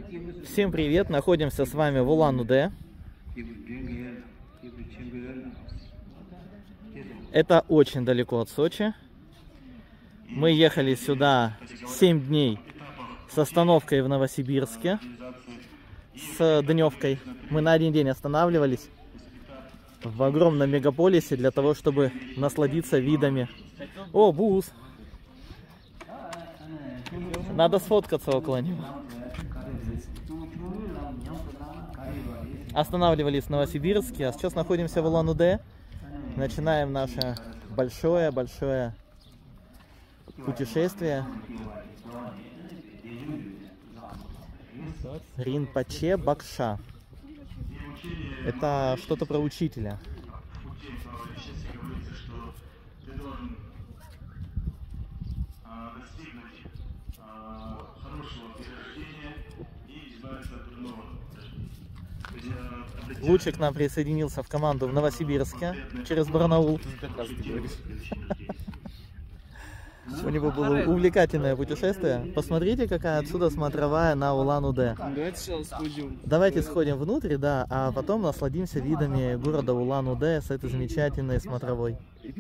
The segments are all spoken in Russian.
Всем привет! Находимся с вами в Улан-Удэ. Это очень далеко от Сочи. Мы ехали сюда 7 дней с остановкой в Новосибирске, с дневкой. Мы на один день останавливались в огромном мегаполисе для того, чтобы насладиться видами. О, бус! Надо сфоткаться около него. Останавливались в Новосибирске, а сейчас находимся в Улан-Удэ. Начинаем наше большое-большое путешествие. Ринпоче Бакша. Это что-то про учителя. Лучше к нам присоединился в команду в Новосибирске через Барнаул. У него было увлекательное путешествие. Посмотрите, какая отсюда смотровая на Улан-Удэ. Давайте сходим внутрь, да, а потом насладимся видами города Улан-Удэ с этой замечательной смотровой.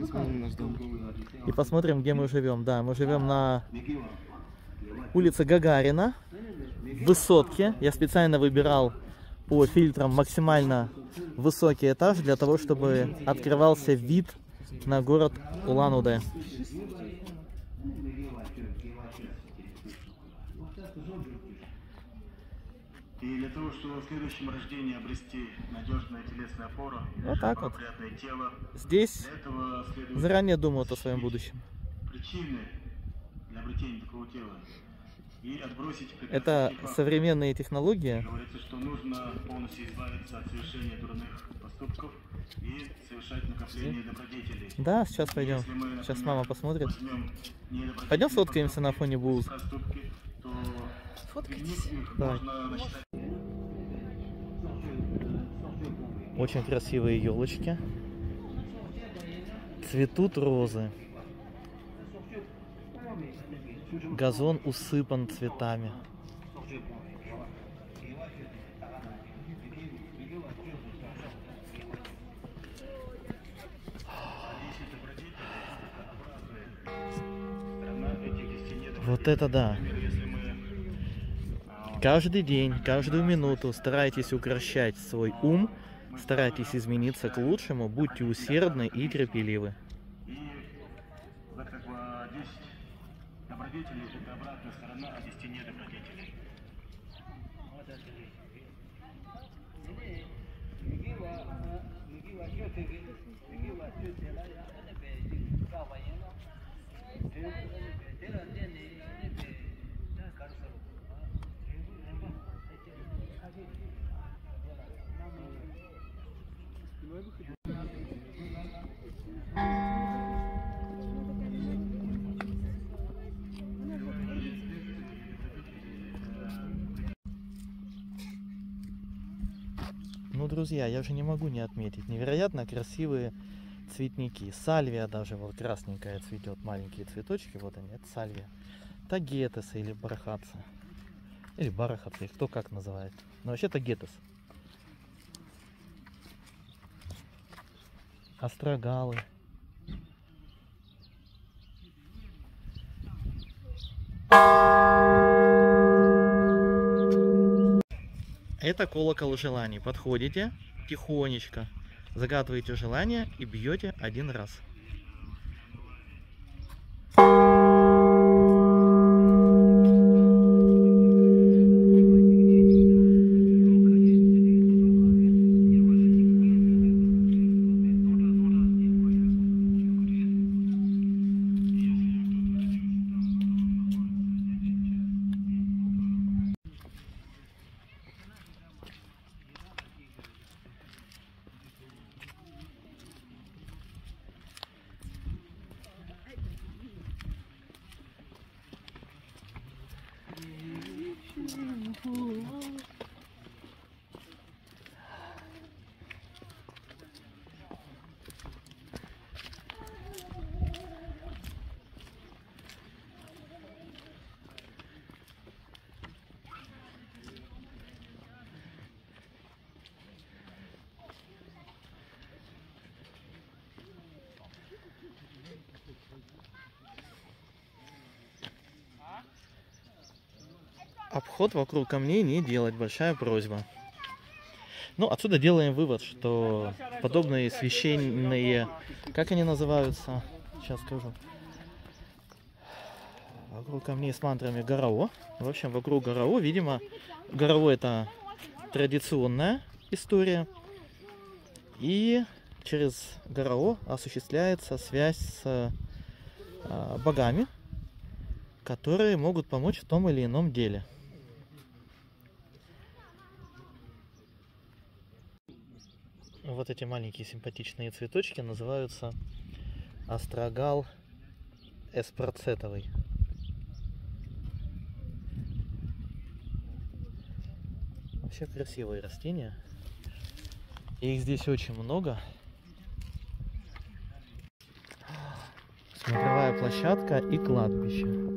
И посмотрим, где мы живем. Да, мы живем на улице Гагарина, в высотке. Я специально выбирал по фильтрам максимально высокий этаж для того, чтобы открывался вид на город Улан-Удэ. И для того, чтобы в следующем рождении обрести надежное телесное опору, вот так вот. тело, здесь заранее думают о своем будущем. Причины для обретения такого тела. И отбросить это современные технологии. Говорится, что нужно полностью избавиться от совершения дурных поступков и совершать накопление добродетелей. Да, сейчас пойдем. Сейчас мама посмотрит. Пойдем сфоткаемся на фоне Булз. Сфоткайтесь. Давай. Очень красивые елочки. Цветут розы. Газон усыпан цветами. Вот это да! Каждый день, каждую минуту старайтесь укрощать свой ум, старайтесь измениться к лучшему, будьте усердны и терпеливы. Добродетели — это обратная сторона 10 недобродетелей. Ну, друзья, я же не могу не отметить невероятно красивые цветники. Сальвия даже вот красненькая цветет, маленькие цветочки, вот они, это сальвия. Тагетесы или барахатцы. Или барахатцы, кто как называет. Но вообще тагетес. Острогалы. Это колокол желаний. Подходите тихонечко, загадываете желание и бьете один раз. Обход вокруг камней не делать, большая просьба. Ну, отсюда делаем вывод, что подобные священные, как они называются, сейчас скажу, вокруг камней с мантрами Гарао. В общем, вокруг Гарао, видимо, Гарао это традиционная история. И через Гарао осуществляется связь с богами, которые могут помочь в том или ином деле. Вот эти маленькие симпатичные цветочки называются астрагал эспроцетовый. Вообще красивые растения. И их здесь очень много. Смотровая площадка и кладбище.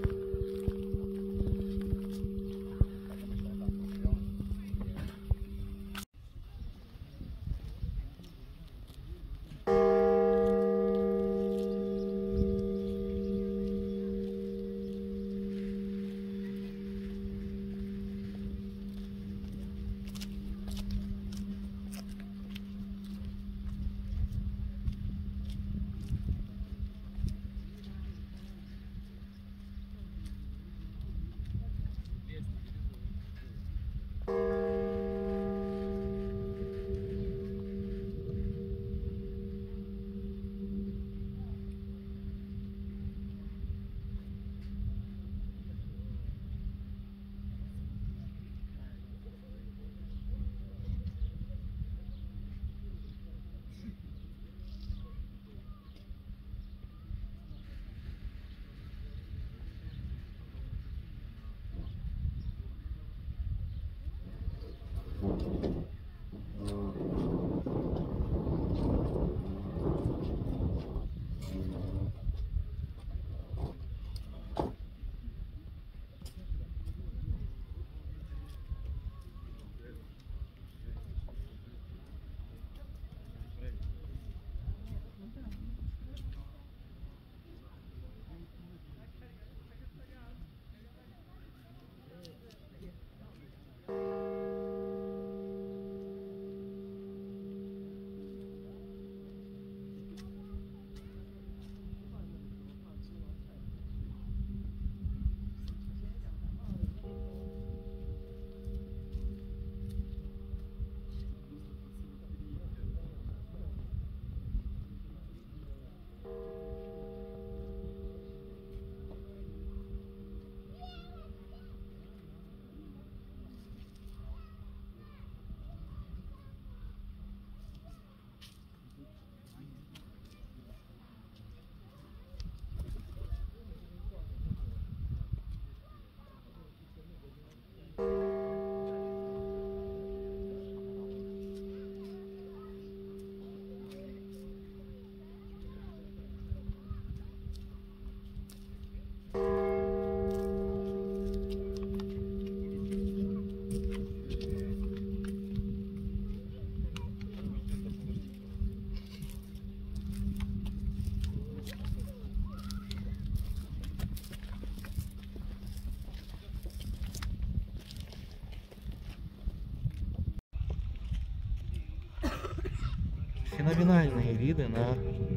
Феноменальные виды на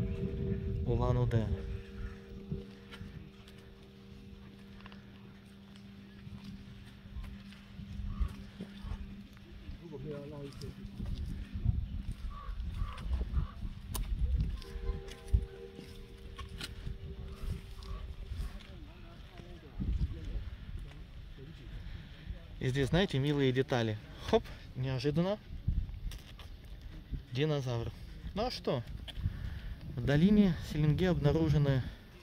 Улан-Удэ. И здесь, знаете, милые детали. Хоп, неожиданно. Динозавр. Ну а что? В долине Селенге обнаружены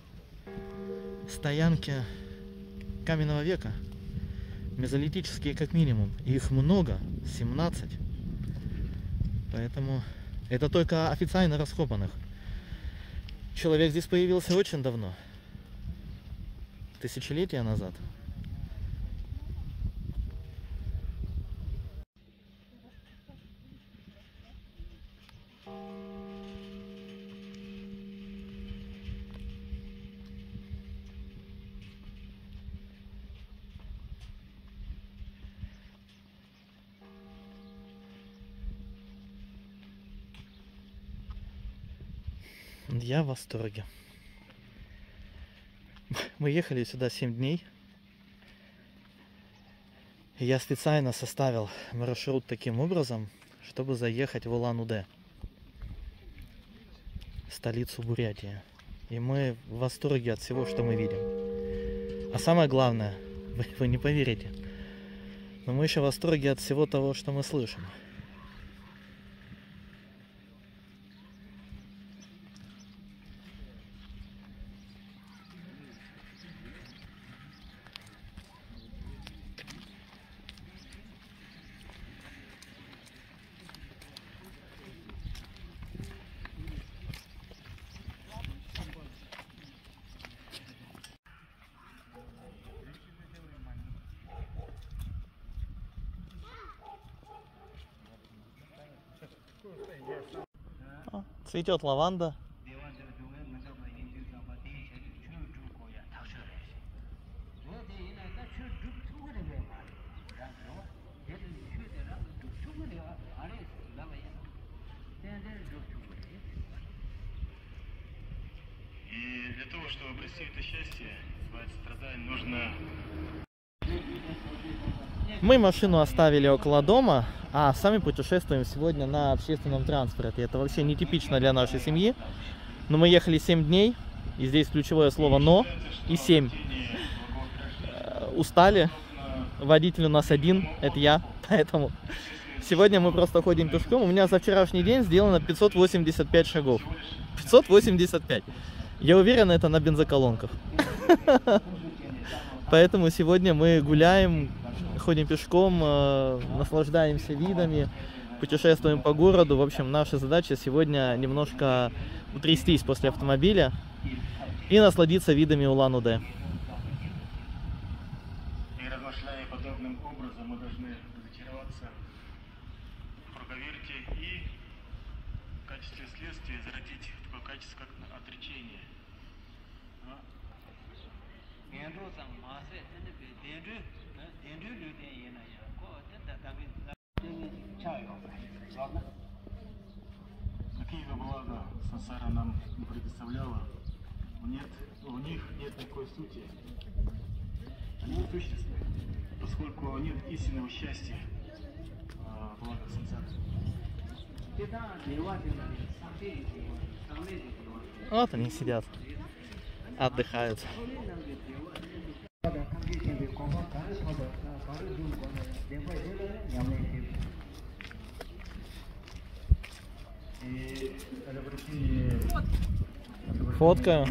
стоянки каменного века. Мезолитические как минимум. Их много, 17. Поэтому это только официально раскопанных. Человек здесь появился очень давно. Тысячелетия назад. Я в восторге. Мы ехали сюда 7 дней. И я специально составил маршрут таким образом, чтобы заехать в Улан-Удэ, столицу Бурятии. И мы в восторге от всего, что мы видим. А самое главное, вы не поверите, но мы еще в восторге от всего того, что мы слышим. Цветет лаванда. И для того, чтобы обрести это счастье, избавить от страданий, нужно... Мы машину оставили около дома, а сами путешествуем сегодня на общественном транспорте. Это вообще нетипично для нашей семьи. Но мы ехали 7 дней, и здесь ключевое слово «но» и 7. Устали, водитель у нас один, это я, поэтому сегодня мы просто ходим пешком. У меня за вчерашний день сделано 585 шагов. 585. Я уверен, это на бензоколонках. Поэтому сегодня мы гуляем, ходим пешком, наслаждаемся видами, путешествуем по городу. В общем, наша задача сегодня немножко утрястись после автомобиля и насладиться видами Улан-Удэ. И размышляя подобным образом, мы должны разочароваться в круговерте и в качестве следствия зародить такое качество, как отречение. Какие бы блага сансара нам не предоставляла, у них нет никакой сути. Они не сущностны, поскольку нет истинного счастья блага сансара. Вот они сидят, отдыхают. Фоткаю.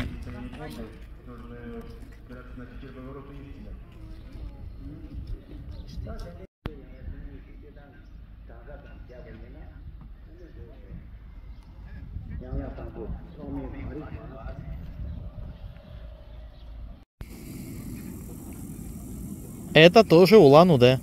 Это тоже Улан-Удэ.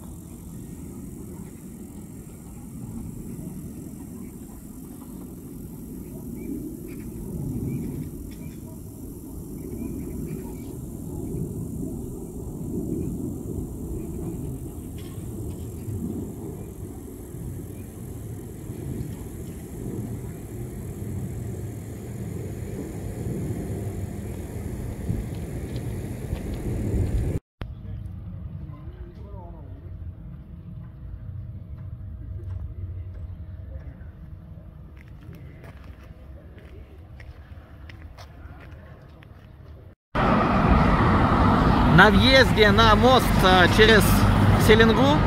На въезде на мост через Селенгу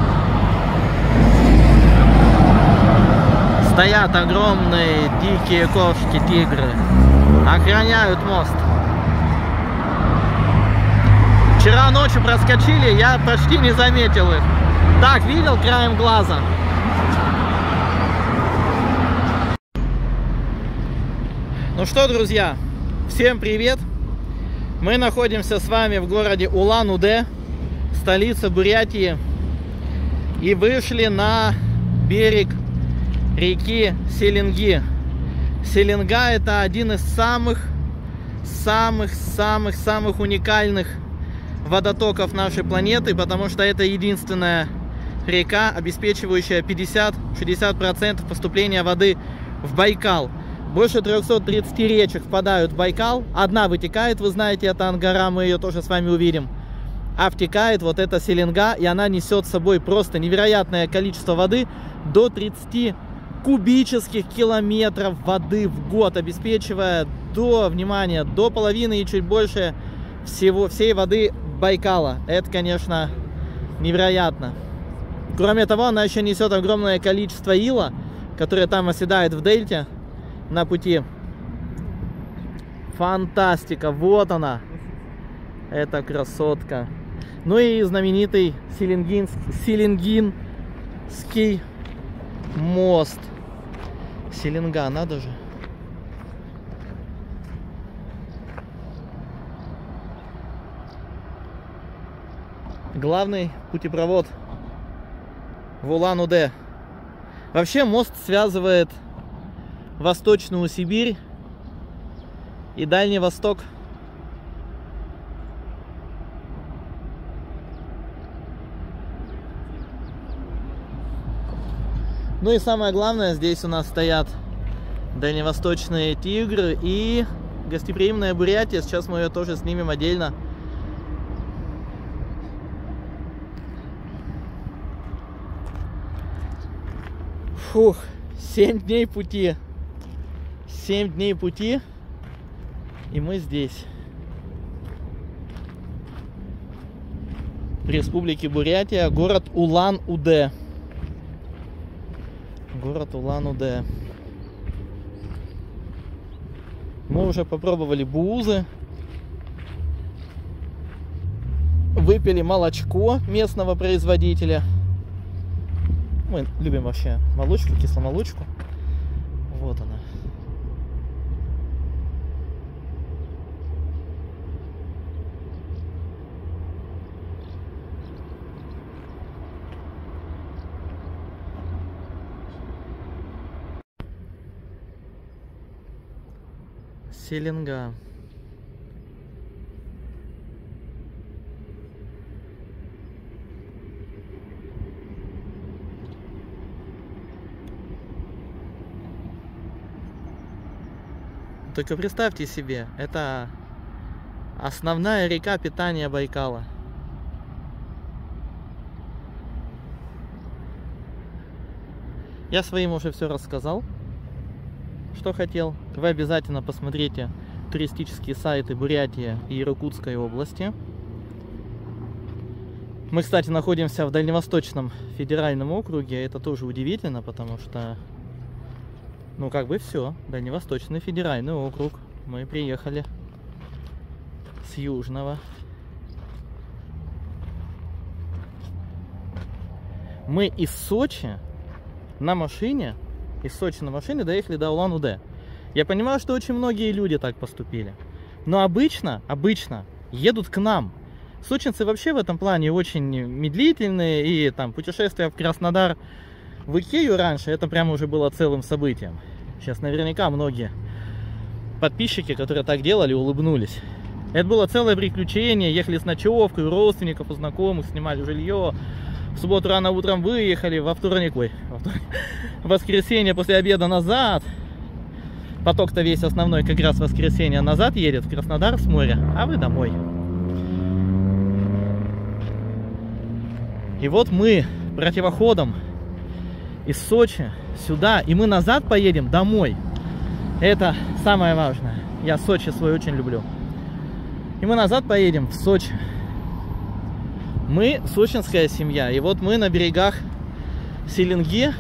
стоят огромные дикие кошки-тигры, охраняют мост. Вчера ночью проскочили, я почти не заметил их. Так, видел краем глаза. Ну что, друзья, всем привет! Мы находимся с вами в городе Улан-Удэ, столица Бурятии, и вышли на берег реки Селенги. Селенга — это один из самых уникальных водотоков нашей планеты, потому что это единственная река, обеспечивающая 50-60% поступления воды в Байкал. Больше 330 речек впадают в Байкал. Одна вытекает, вы знаете, это Ангара, мы ее тоже с вами увидим. А втекает вот эта Селенга, и она несет с собой просто невероятное количество воды, до 30 кубических километров воды в год, обеспечивая внимание, до половины и чуть больше всей воды Байкала. Это, конечно, невероятно. Кроме того, она еще несет огромное количество ила, которое там оседает в дельте на пути. Фантастика, вот она, эта красотка. Ну и знаменитый Селенгинский мост. Селенга, надо же. Главный путепровод в Улан-Удэ. Вообще мост связывает Восточную Сибирь и Дальний Восток. Ну и самое главное, здесь у нас стоят дальневосточные тигры и гостеприимная Бурятия. Сейчас мы ее тоже снимем отдельно. Фух, 7 дней пути. 7 дней пути, и мы здесь. В Республике Бурятия, город Улан-Удэ. Город Улан-Удэ. Мы уже попробовали буузы. Выпили молочко местного производителя. Мы любим вообще молочку, кисломолочку. Вот она. Селенга. Только представьте себе, это основная река питания Байкала. Я своим уже все рассказал, что хотел. Вы обязательно посмотрите туристические сайты Бурятии и Иркутской области. Мы, кстати, находимся в Дальневосточном федеральном округе. Это тоже удивительно, потому что, ну, как бы все. Дальневосточный федеральный округ. Мы приехали с Южного. Мы из Сочи на машине, доехали до Улан-Удэ. Я понимаю, что очень многие люди так поступили. Но обычно едут к нам. Сочинцы вообще в этом плане очень медлительные. И там путешествие в Краснодар, в Икею раньше, это прямо уже было целым событием. Сейчас наверняка многие подписчики, которые так делали, улыбнулись. Это было целое приключение. Ехали с ночевкой у родственников, у знакомых, снимали жилье. В субботу рано утром выехали, во вторник, в воскресенье после обеда назад. Поток-то весь основной как раз в воскресенье назад едет в Краснодар с моря, а вы домой. И вот мы противоходом из Сочи сюда, и мы назад поедем домой. Это самое важное. Я Сочи свой очень люблю. И мы назад поедем в Сочи. Мы сочинская семья. И вот мы на берегах Селенги.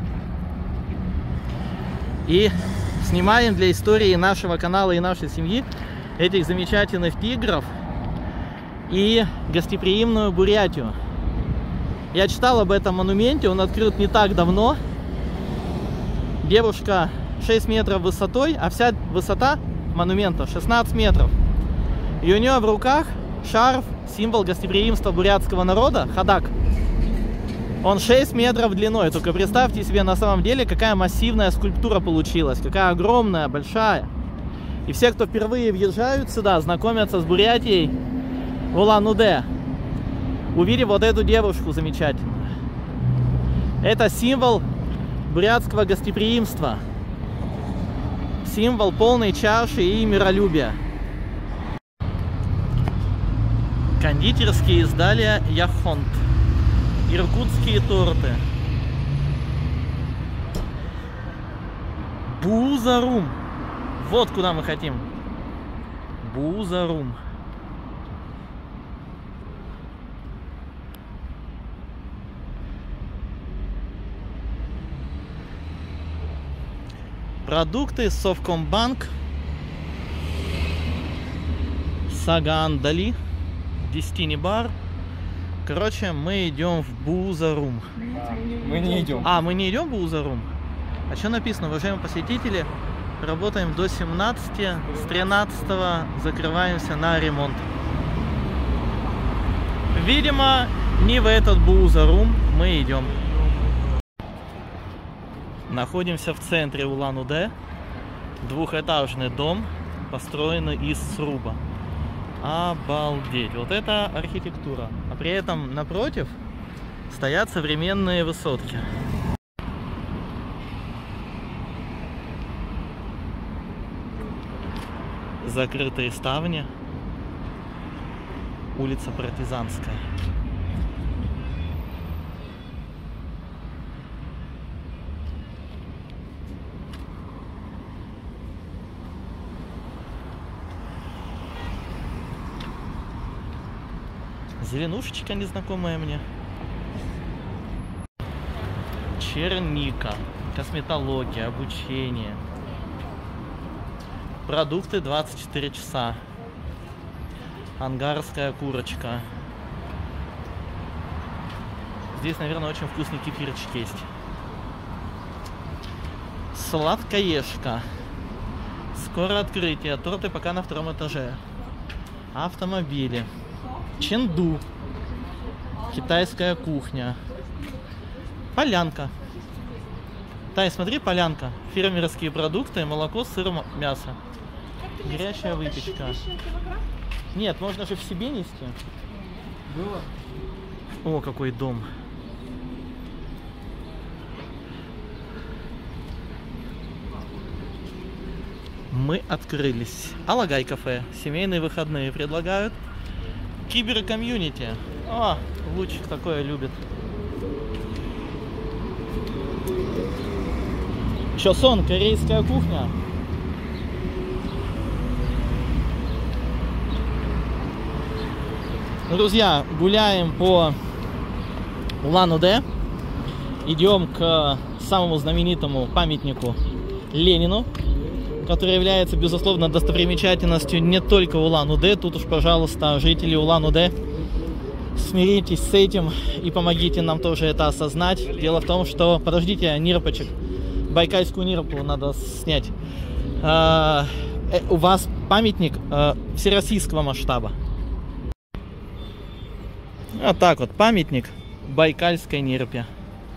И снимаем для истории нашего канала и нашей семьи этих замечательных тигров и гостеприимную Бурятию. Я читал об этом монументе, он открыт не так давно. Девушка 6 метров высотой, а вся высота монумента 16 метров. И у нее в руках шарф, символ гостеприимства бурятского народа, ходак. Он 6 метров длиной. Только представьте себе на самом деле, какая массивная скульптура получилась. Какая огромная, большая. И все, кто впервые въезжают сюда, знакомятся с Бурятией в Улан-Удэ, увидев вот эту девушку замечательную. Это символ бурятского гостеприимства. Символ полной чаши и миролюбия. Кондитерские изделия Яхонт. Иркутские торты. Бузарум. Вот куда мы хотим. Бузарум. Продукты Совкомбанк, Сагандали, Дестини бар. Короче, мы идем в Бузарум. Мы не идем. А, мы не идем в Бузарум? А что написано? Уважаемые посетители, работаем до 17, с 13 закрываемся на ремонт. Видимо, не в этот Бузарум мы идем. Находимся в центре Улан-Удэ. Двухэтажный дом, построенный из сруба. Обалдеть! Вот это архитектура. А при этом напротив стоят современные высотки. Закрытые ставни. Улица Партизанская. Зеленушечка незнакомая мне. Черника. Косметология, обучение. Продукты 24 часа. Ангарская курочка. Здесь, наверное, очень вкусный кефирчик есть. Сладкоежка. Скоро открытие. Торты пока на 2-м этаже. Автомобили. Ченду. Китайская кухня. Полянка. Тай, смотри, полянка. Фермерские продукты, молоко, сыр, мясо. Горячая выпечка. Нет, можно же в себе нести. Было. О, какой дом. Мы открылись. Алагай кафе. Семейные выходные предлагают. Киберкомьюнити. О, Лучик такое любит. Чосон, корейская кухня. Друзья, гуляем по Улан-Удэ. Идем к самому знаменитому памятнику Ленину, который является, безусловно, достопримечательностью не только Улан-Удэ. Тут уж, пожалуйста, жители Улан-Удэ, смиритесь с этим и помогите нам тоже это осознать. Дело в том, что... Подождите, нирпочек. Байкальскую нирпу надо снять. У вас памятник всероссийского масштаба. Вот так вот, памятник байкальской нирпе.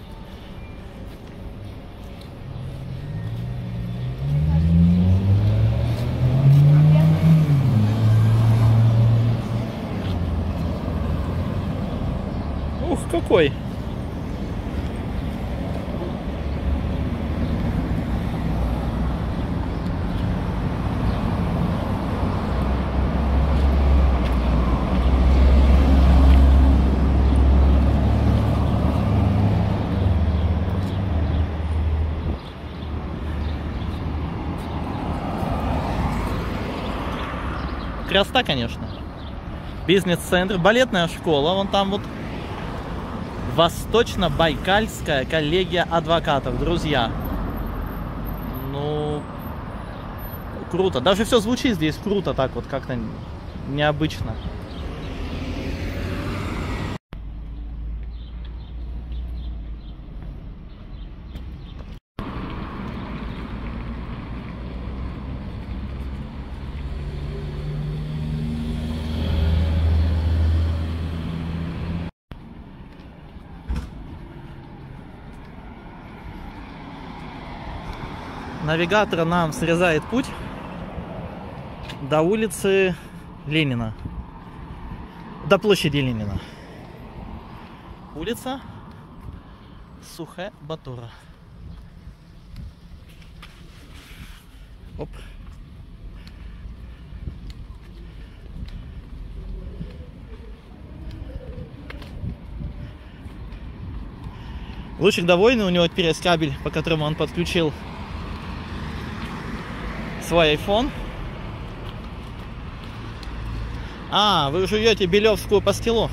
Ух, какой! Красота, конечно. Бизнес-центр, балетная школа, вон там вот. Восточно-Байкальская коллегия адвокатов. Друзья, ну, круто. Даже все звучит здесь круто, так вот, как-то необычно. Навигатор нам срезает путь до улицы Ленина, до площади Ленина. Улица Сухэ-Батура. Оп. Лучик довольный, у него теперь есть кабель, по которому он подключил свой iPhone. А, вы жуете белевскую пастилу?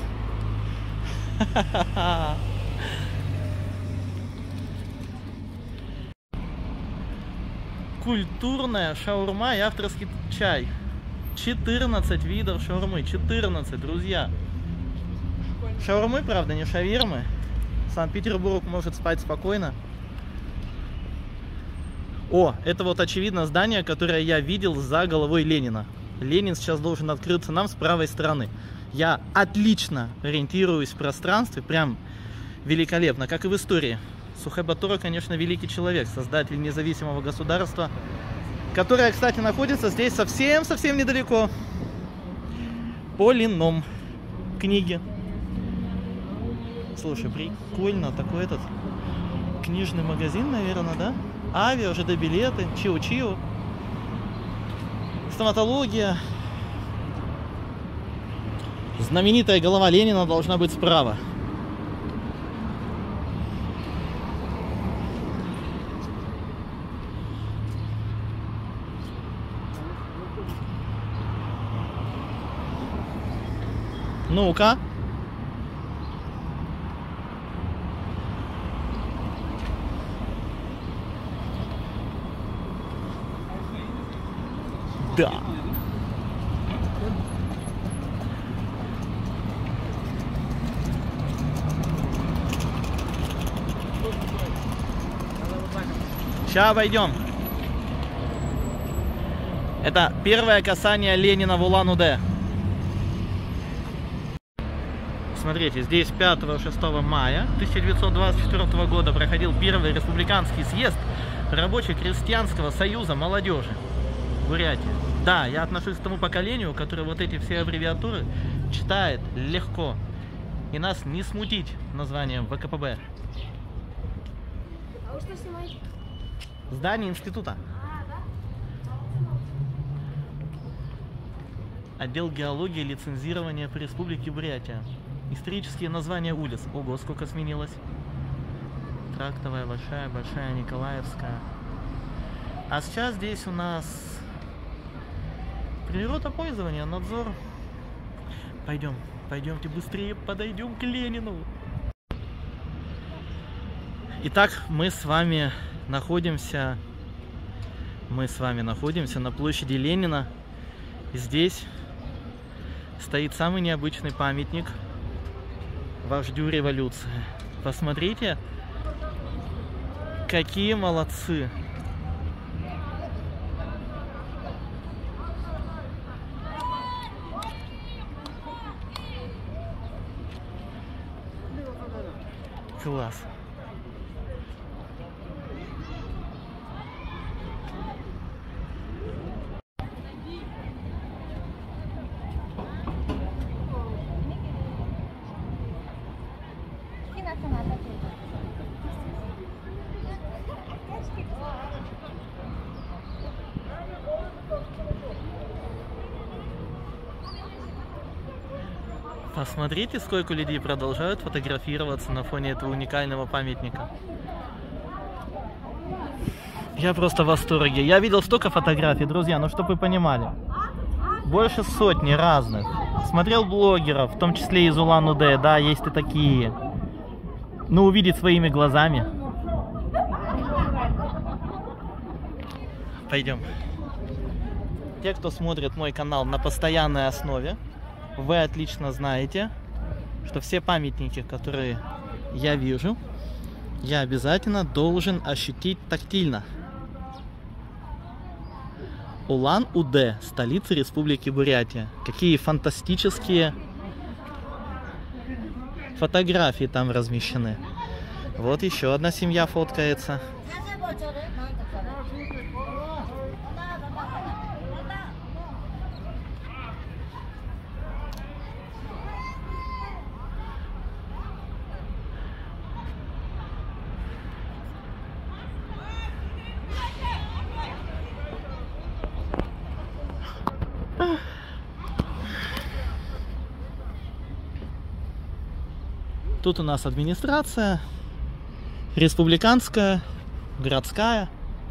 Культурная шаурма и авторский чай. 14 видов шаурмы. 14, друзья. Шаурмы, правда, не шавирмы. Санкт-Петербург может спать спокойно. О, это вот очевидно здание, которое я видел за головой Ленина. Ленин сейчас должен открыться нам с правой стороны. Я отлично ориентируюсь в пространстве, прям великолепно, как и в истории. Сухай Батура, конечно, великий человек, создатель независимого государства, которое, кстати, находится здесь совсем недалеко. Полином. Книги. Слушай, прикольно, такой этот книжный магазин, наверное, да? Авиа, ЖД-билеты, Чио-Чио. Стоматология. Знаменитая голова Ленина должна быть справа. Ну-ка. Да. Сейчас обойдем. Это первое касание Ленина в Улан-Удэ. Смотрите, здесь 5-6 мая 1924 года проходил первый республиканский съезд Рабоче-крестьянского союза молодежи Бурятии. Да, я отношусь к тому поколению, которое вот эти все аббревиатуры читает легко. И нас не смутить названием ВКПБ. А вы что снимаете? Здание института. Отдел геологии и лицензирования по Республике Бурятия. Исторические названия улиц. Ого, сколько сменилось. Трактовая, Большая, Николаевская. А сейчас здесь у нас природопользование, надзор. Пойдемте быстрее, подойдем к Ленину. Итак, мы с вами находимся на площади Ленина. И здесь стоит самый необычный памятник вождю революции. Посмотрите, какие молодцы. Класс. Посмотрите, сколько людей продолжают фотографироваться на фоне этого уникального памятника. Я просто в восторге. Я видел столько фотографий, друзья, ну чтобы вы понимали. Больше сотни разных. Смотрел блогеров, в том числе из Улан-Удэ, да, есть и такие. Ну, увидеть своими глазами. Пойдем. Те, кто смотрит мой канал на постоянной основе, вы отлично знаете, что все памятники, которые я вижу, я обязательно должен ощутить тактильно. Улан-Удэ, столица Республики Бурятия. Какие фантастические фотографии там размещены. Вот еще одна семья фоткается. Тут у нас администрация, республиканская, городская.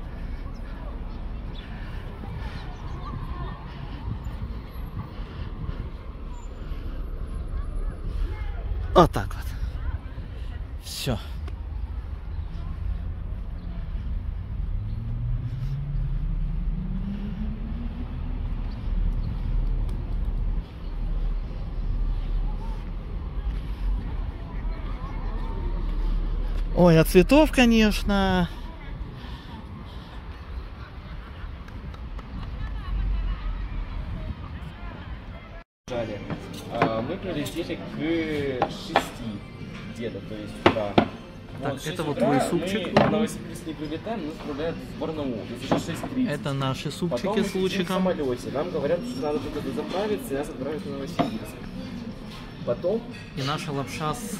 Вот так вот. Все. Ой, а цветов, конечно. Мы прилетели к 6 где-то, то есть утра. Так, вот, это вот твой супчик. Мы в Новосибирск не прилетаем, нас отправляют в Барнаул. Это уже 6:30. Это наши супчики потом с лучиком. в самолете. Нам говорят, что надо туда заправиться, и нас отправят в Новосибирск. Потом... И наша лапша с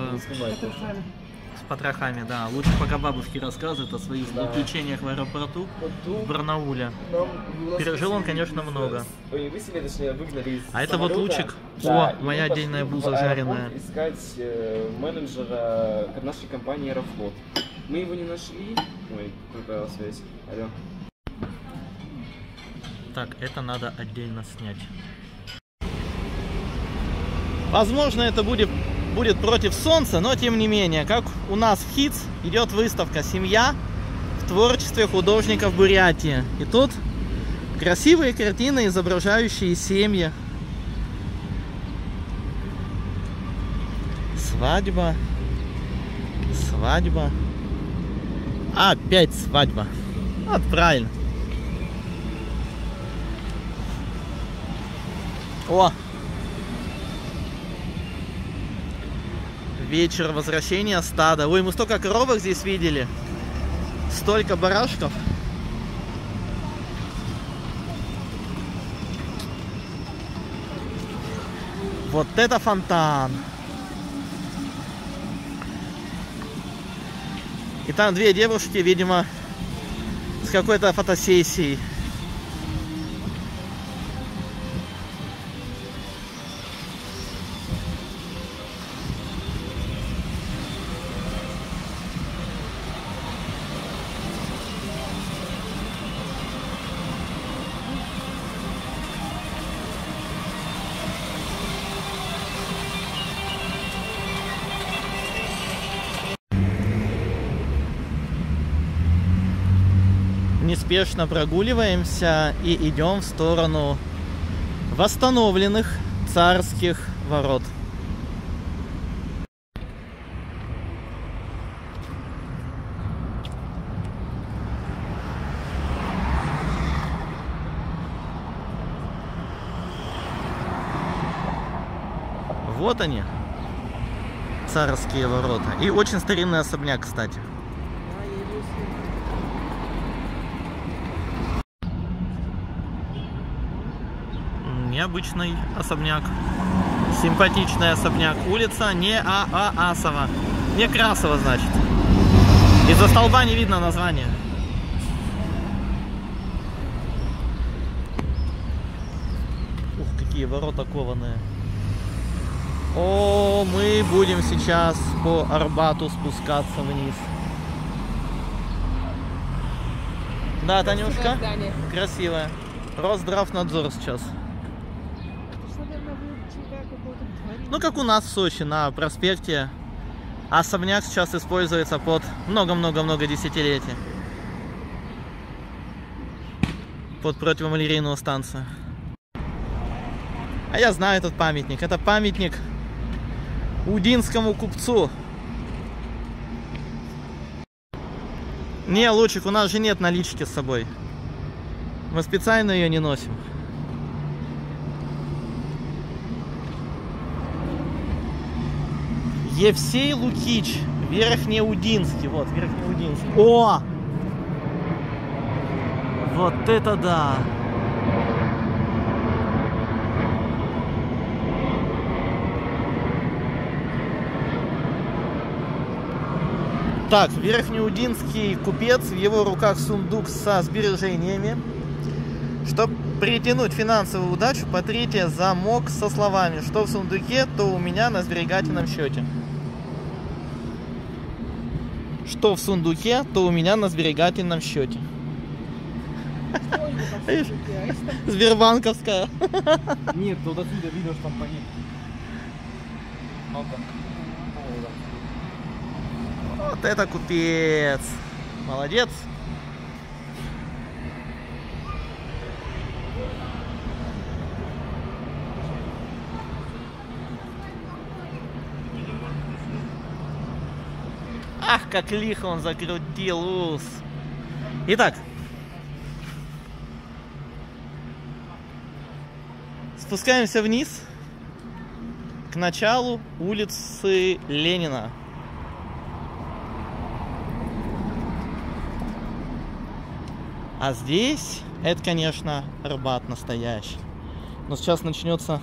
потрохами, да. Лучше пока бабушки рассказывают о своих злоключениях в аэропорту в Барнауле. Пережил он, конечно, много. А это вот лучик. Да, о, моя отдельная буза жареная. Искать менеджера нашей компании Аэрофлот. Мы его не нашли. Ой, пропала связь. Алло. Так, это надо отдельно снять. Возможно, это будет против солнца, но тем не менее, как у нас в ХИЦ идет выставка «Семья в творчестве художников Бурятии». И тут красивые картины, изображающие семьи. Свадьба. Свадьба. Опять свадьба. Вот правильно. О! Вечер возвращения стада. Ой, мы столько коровок здесь видели. Столько барашков. Вот это фонтан. И там две девушки, видимо, с какой-то фотосессией. Неспешно прогуливаемся и идем в сторону восстановленных царских ворот. Вот они, царские ворота. И очень старинный особняк, кстати. Необычный особняк, симпатичный особняк. Улица Некрасова. Некрасова, значит. Из-за столба не видно названия. Ух, какие ворота кованые. О, мы будем сейчас по Арбату спускаться вниз. Да, Танюшка? Красивая. Росздравнадзор сейчас. Ну, как у нас в Сочи, на проспекте. Особняк сейчас используется под много-много-много десятилетий. Под противомалярийную станцию. А я знаю этот памятник. Это памятник удинскому купцу. Не, Лучик, у нас же нет налички с собой. Мы специально ее не носим. Евсей Лукич, Верхнеудинский. Вот, Верхнеудинский. О! Вот это да! Так, Верхнеудинский купец, в его руках сундук со сбережениями. Чтобы притянуть финансовую удачу, потрите замок со словами, что в сундуке, то у меня на сберегательном счете. Что в сундуке, то у меня на сберегательном счете. Сбербанковская. Нет, тут отсюда видно, что там поедет. Вот это купец. Молодец. Ах, как лихо он закрутил ус. Итак. Спускаемся вниз к началу улицы Ленина. А здесь, это, конечно, Арбат настоящий. Но сейчас начнется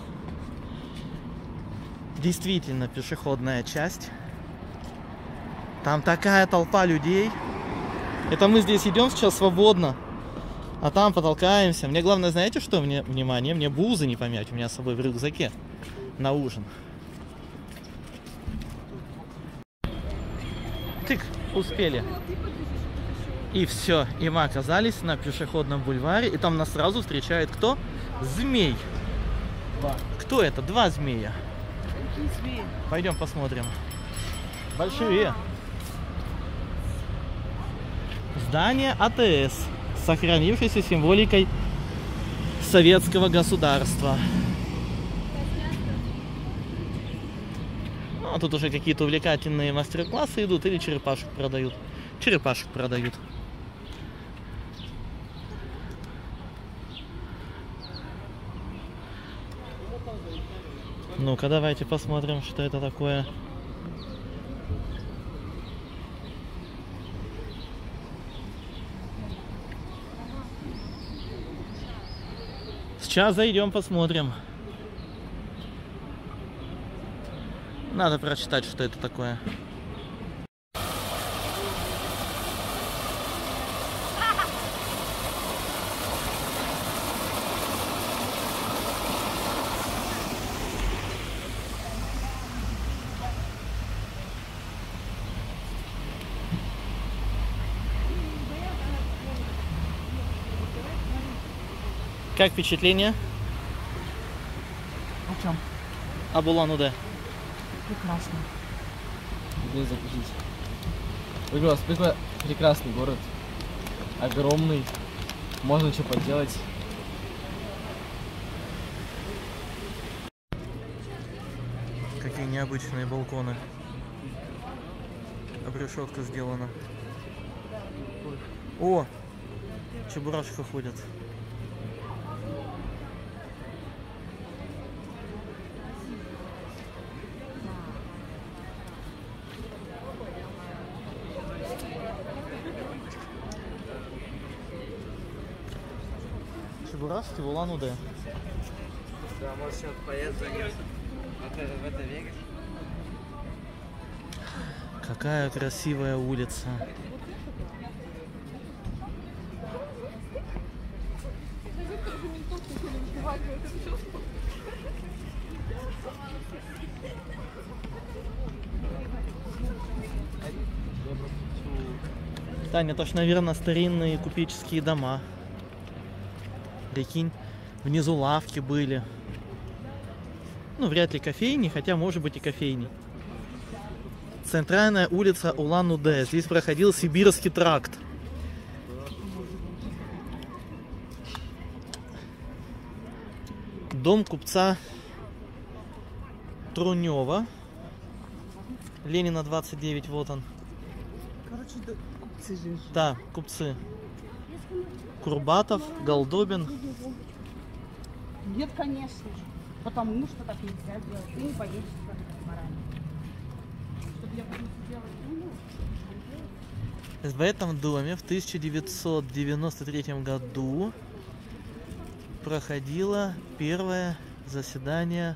действительно пешеходная часть. Там такая толпа людей. Это мы здесь идем сейчас свободно, а там потолкаемся. Мне главное, знаете что? Внимание, мне бузы не помять. У меня с собой в рюкзаке на ужин. Тык, успели. И все, и мы оказались на пешеходном бульваре, и там нас сразу встречает кто? Змей. Кто это? Два змея. Пойдем посмотрим. Большие. Здание АТС с сохранившейся символикой советского государства. Ну, тут уже какие-то увлекательные мастер-классы идут или черепашек продают. Черепашек продают. Ну-ка, давайте посмотрим, что это такое. Сейчас зайдем, посмотрим. Надо прочитать, что это такое. Как впечатление? О чем? Об Улан-Удэ. Прекрасно. Где запустить? Прекрасный, прекрасный город. Огромный. Можно что поделать. Какие необычные балконы. Обрешетка сделана. О! Чебурашка ходит. Чебурашки в Улан-Удэ. Да, может сейчас поесть заняться. В это Веgas. Какая красивая улица. Таня, это ж, наверное, старинные купеческие дома. Прикинь, внизу лавки были. Ну, вряд ли кофейни, хотя, может быть, и кофейни. Центральная улица Улан-Удэ. Здесь проходил Сибирский тракт. Дом купца Трунева. Ленина 29, вот он. Короче, да, купцы же. Да, купцы. Курбатов, Голдобин. Нет, конечно же. Потому что так нельзя делать. Ты не поедешь морально. Чтобы я буду делать, В этом доме в 1993 году проходило первое заседание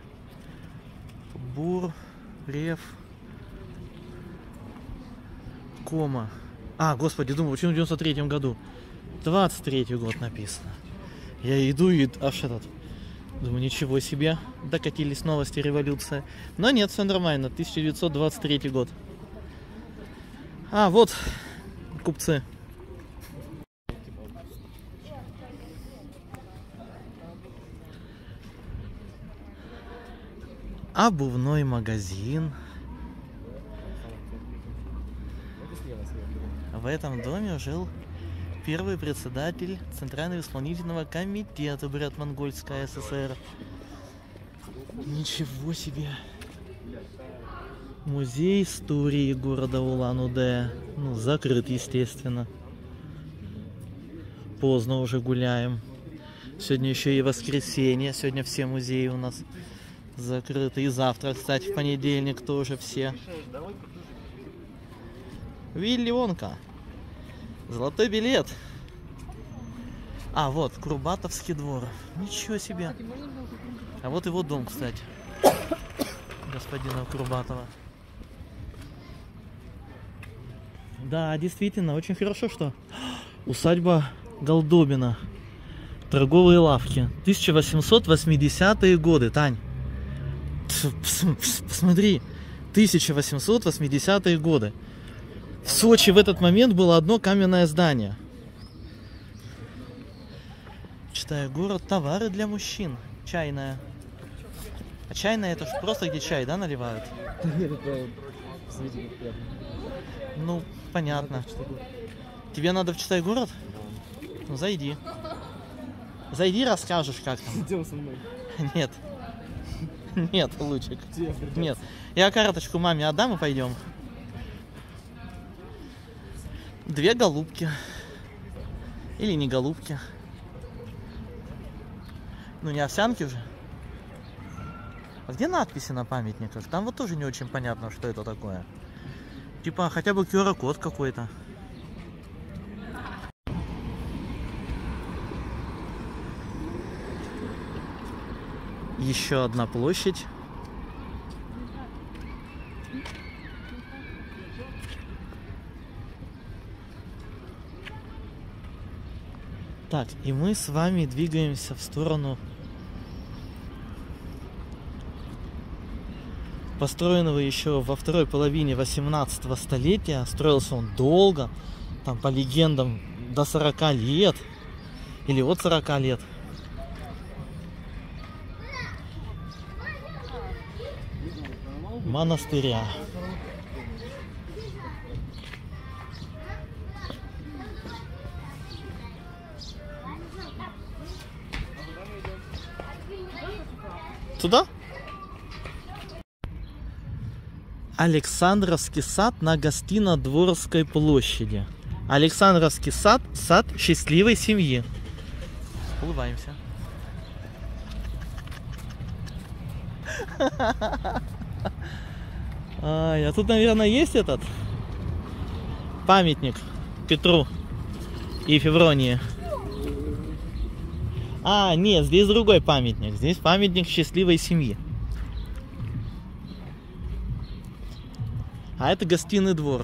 Бурревкома. А, господи, думаю, почему в 93 году? 23-й год написано. Я иду и аж этот. Думаю, ничего себе. Докатились новости, революция. Но нет, все нормально. 1923 год. А, вот купцы. Обувной магазин. В этом доме жил первый председатель Центрального исполнительного комитета Бурят-Монгольской ССР. Ничего себе! Музей истории города Улан-Удэ. Ну, закрыт, естественно. Поздно уже гуляем. Сегодня еще и воскресенье. Сегодня все музеи у нас закрыты. И завтра, кстати, в понедельник тоже все. Вилли Вонка. Золотой билет. А, вот, Курбатовский двор. Ничего себе. А вот его дом, кстати. Господина Курбатова. Да, действительно, очень хорошо, что усадьба Голдобина. Торговые лавки. 1880-е годы, Тань. Посмотри. 1880-е годы. В Сочи в этот момент было одно каменное здание. Читаю город. Товары для мужчин. Чайная. А чайная это ж просто где чай, да, наливают? Ну, понятно. Тебе надо в Читай город? Ну, зайди. Зайди, расскажешь, как там. Идем со мной. Нет. Нет, Лучик. Нет. Я карточку маме отдам и пойдем. 2 голубки. Или не голубки. Ну, не овсянки уже. А где надписи на памятниках? Там вот тоже не очень понятно, что это такое. Типа хотя бы QR-код какой-то. Еще одна площадь. Так, и мы с вами двигаемся в сторону построенного еще во второй половине 18 столетия. Строился он долго, там по легендам до 40 лет или от 40 лет. Монастыря. Туда? Александровский сад на Гостино-Дворской площади. Александровский сад – сад счастливой семьи. Улыбаемся. А тут, наверное, есть этот памятник Петру и Февронии. А, нет, здесь другой памятник. Здесь памятник счастливой семьи. А это гостиный двор.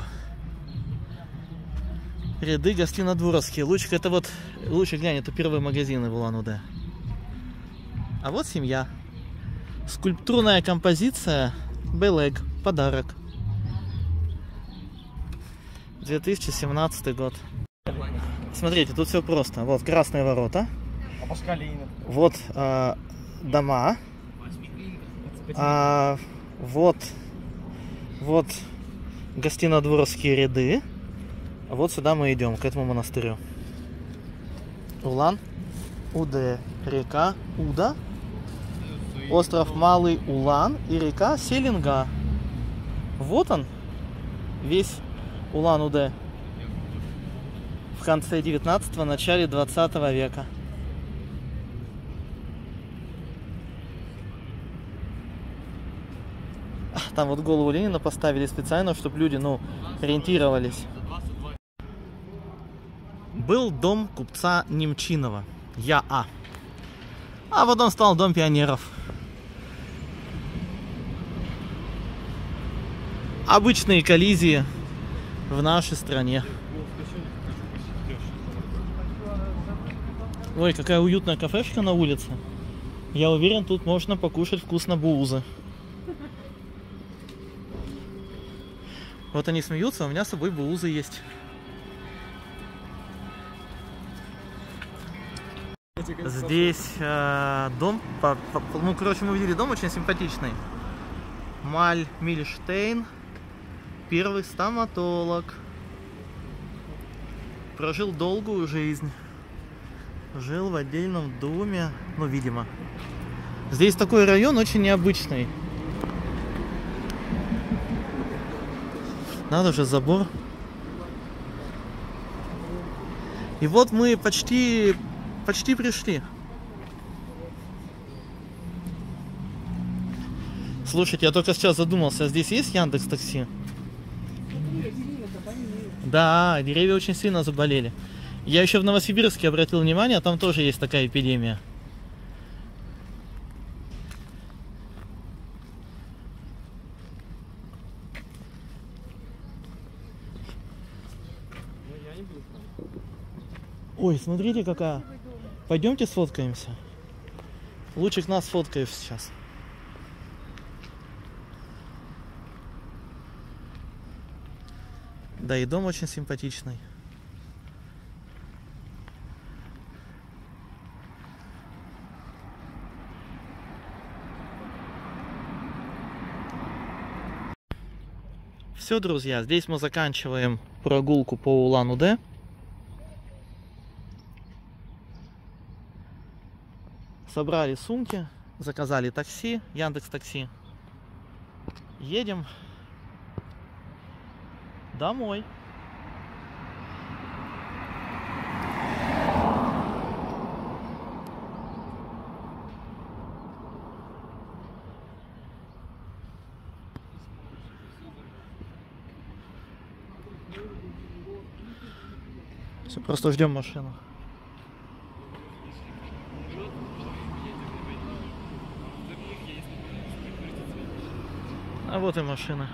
Ряды гостинодворские. Лучик, это вот... Лучик, глянь, это первые магазины в Улан-Удэ. А вот семья. Скульптурная композиция Белег. Подарок. 2017 год. Смотрите, тут все просто. Вот красные ворота. Вот дома. Вот гостинодворские ряды. А вот сюда мы идем, к этому монастырю. Улан-Удэ. Река Уда. Остров Малый Улан и река Селенга. Вот он, весь Улан-Удэ. В конце 19-го, начале 20 века. Там вот голову Ленина поставили специально, чтобы люди, ориентировались. Был дом купца Немчинова. А потом стал дом пионеров. Обычные коллизии в нашей стране. Ой, какая уютная кафешка на улице. Я уверен, тут можно покушать вкусно буузы. Вот они смеются, у меня с собой булузы есть. Здесь дом, ну, короче, мы видели дом очень симпатичный. Маль Мильштейн, первый стоматолог. Прожил долгую жизнь. Жил в отдельном доме, ну, видимо. Здесь такой район очень необычный. Надо же, забор. И вот мы почти пришли. Слушайте, я только сейчас задумался, а здесь есть Яндекс.Такси? Да, деревья очень сильно заболели. Я еще в Новосибирске обратил внимание, там тоже есть такая эпидемия. Ой, смотрите какая. Пойдемте сфоткаемся. Лучик нас сфоткаешь сейчас. Да, и дом очень симпатичный. Все, друзья, здесь мы заканчиваем прогулку по Улан-Удэ. Собрали сумки, заказали такси, Яндекс.Такси. Едем домой. Все, просто ждем машину. А вот и машина.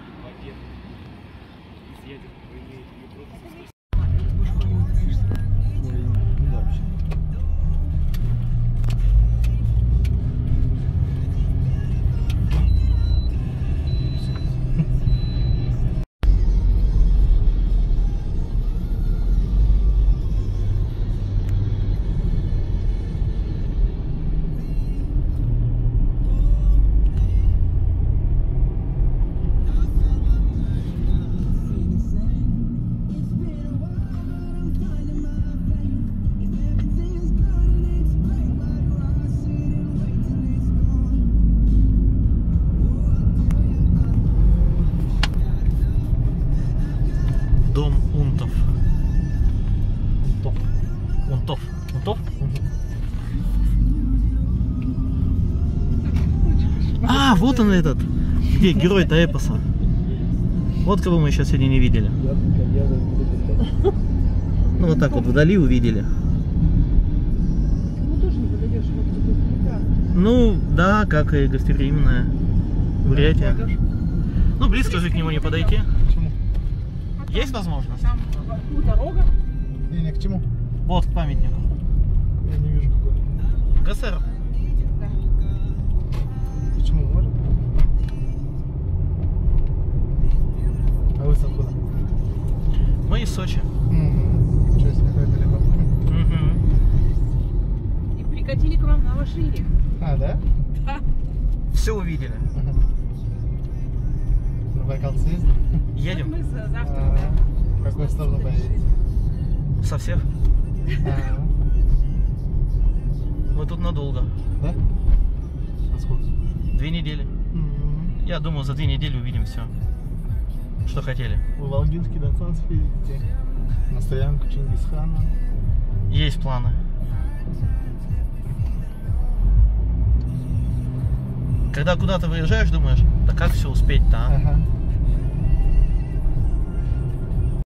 Дом Унтов. Унтов? А, вот он этот. Где герой-то эпоса? Вот кого мы еще сегодня не видели. Ну вот так вот вдали увидели. Ну да, как и гостеприимная Бурятия. Ну близко же к нему не подойти. Есть возможность? Там дорога. Не, к чему? Вот, к памятнику. Я не вижу какой. ГСР. Почему? Можно? А вы с откуда? Мы из Сочи. Ничего себе, какая далеко. И прикатили к вам на машине. А, да? Да. Все увидели. На Байкал съездили? Едем. Мы завтра, В какую сторону поедете? Со всех. Мы тут надолго. Да? А сколько? 2 недели. Я думаю, за 2 недели увидим все, что хотели. Вы в Волгинский Донцан съездите? На стоянку Чингисхана? Есть планы. Когда куда-то выезжаешь, думаешь, да как все успеть-то, а? Ага.